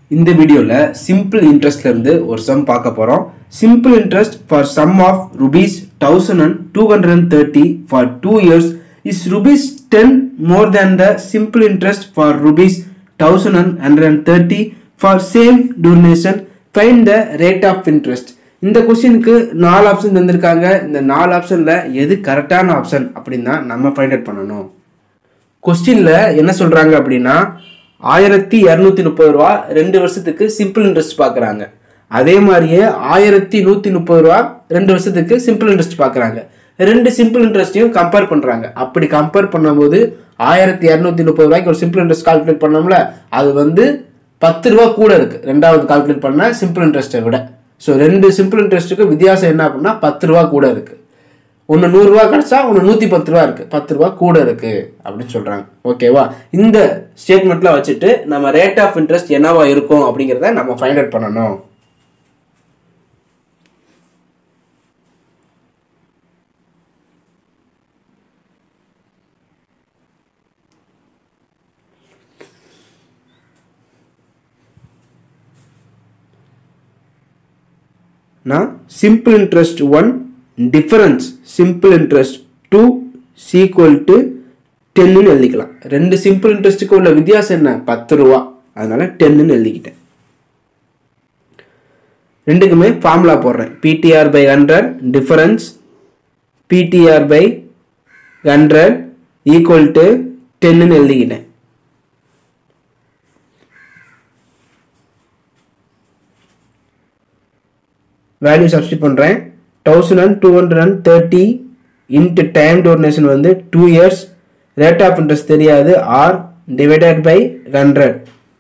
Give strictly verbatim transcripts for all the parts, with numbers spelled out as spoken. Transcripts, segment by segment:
இந்த வீடியோல simple interestல இருந்து ஒரு sum பார்க்க போறோம். Simple interest for sum of rupees one thousand two hundred thirty for two years is rupees ten more than the simple interest for rupees one thousand one hundred thirty for same duration. Find the rate of interest. இந்த क्वेश्चनக்கு நாலு option தந்திருக்காங்க. இந்த நாலு ஆப்ஷன்ல எது கரெக்ட்டான option அப்படினா நம்ம ஃபைண்ட் அவுட் பண்ணனும். क्वेश्चनல என்ன சொல்றாங்க அப்படினா ஆயிரத்து இருநூற்று முப்பது ரூபாய் ரெண்டு வருஷத்துக்கு சிம்பிள் இன்ட்ரெஸ்ட் பார்க்கறாங்க. அதே மாதிரியே ஆயிரத்து நூற்று முப்பது ரூபாய் ரெண்டு வருஷத்துக்கு சிம்பிள் இன்ட்ரெஸ்ட் பார்க்கறாங்க. ரெண்டு சிம்பிள் இன்ட்ரெஸ்டையும் கம்பேர் பண்றாங்க. அப்படி கம்பேர் பண்ணும்போது ஆயிரத்து இருநூற்று முப்பது ரூபாய்க்கு ஒரு சிம்பிள் இன்ட்ரெஸ்ட் கால்குலேட் பண்ணோம்ல, அது வந்து பத்து ரூபாய் கூட இருக்கு ரெண்டாவது கால்குலேட் பண்ண சிம்பிள் இன்ட்ரெஸ்ட்டை விட. ஸோ ரெண்டு சிம்பிள் இன்ட்ரெஸ்ட்டுக்கு வித்தியாசம் என்ன அப்படின்னா பத்து ரூபாய் கூட இருக்கு. ஒன்று நூறு ரூபா கிடைச்சா ஒன்று நூற்றி பத்து ரூபா இருக்கு, பத்து ரூபா கூட இருக்கு அப்படின்னு சொல்றாங்க. ஓகேவா? இந்த ஸ்டேட்மெண்ட்ல வச்சுட்டு நம்ம ரேட் ஆஃப் இன்ட்ரெஸ்ட் என்னவா இருக்கும் அப்படிங்கிறத நம்ம ஃபைண்ட் அவுட் பண்ணணும். நான் simple interest one difference simple interest two is equal to ten ன்னு எழுதிக்கலாம். ரெண்டு simple interestக்கு உள்ள வித்தியாசம் என்ன? பத்து ரூபாய். அதனால ten ன்னு எழுதிக்கிட்டேன். ரெண்டுக்குமே ஃபார்முலா போடுறேன். P T R by one hundred difference P T R by one hundred equal to ten ன்னு எழுதிக்கிட்டேன். வேல்யூ சப்ஸ்டிட் பண்றேன். one thousand two hundred thirty into time duration வந்து two years, rate of interest தெரியாது, r divided by one hundred.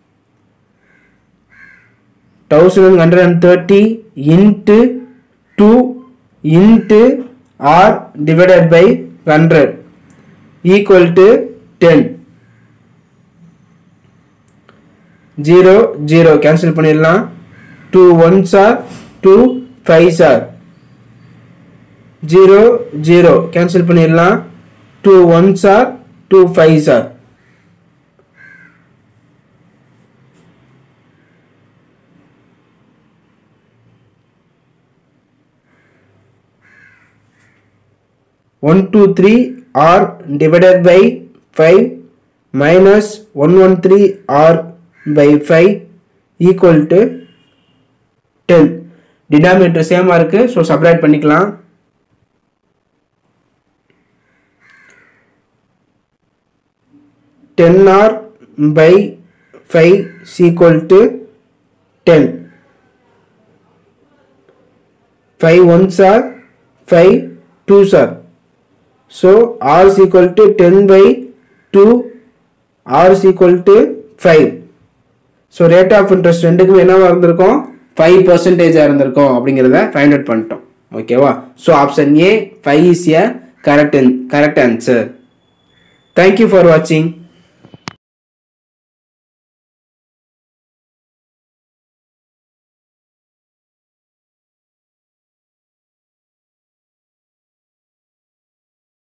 one thousand one hundred thirty into two into r divided by one hundred equal to ten. zero zero cancel பண்ணிடலாம். two ones are two fives are zero zero cancel பண்ணிடலாம். two ones are two fives are one two three r divided by five minus one one three r by five equal to ten. denominator சேமா இருக்கு, so subtract பண்ணிக்கலாம். ten r by five is equal to ten. five ones are five twos are, so r is equal to ten by two, r is equal to five. so rate of interest ரெண்டுக்குமே என்னவா இருந்திருக்கும்? five percent இருந்திருக்கும் அப்படிங்கறத find out பண்ணிட்டோம். ஓகேவா? so option A five is a correct correct answer. Thank you for watching.